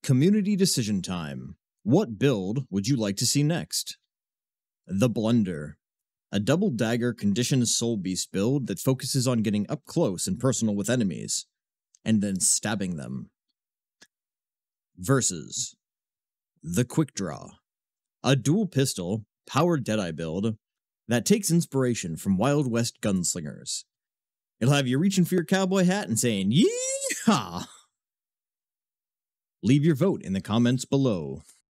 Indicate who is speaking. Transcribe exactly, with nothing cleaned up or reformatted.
Speaker 1: Community decision time. What build would you like to see next? The Blunder. A double dagger conditioned Soulbeast build that focuses on getting up close and personal with enemies, and then stabbing them. Versus. The Quickdraw. A dual pistol, powered Deadeye build that takes inspiration from Wild West gunslingers. It'll have you reaching for your cowboy hat and saying, "Yeehaw!" Leave your vote in the comments below.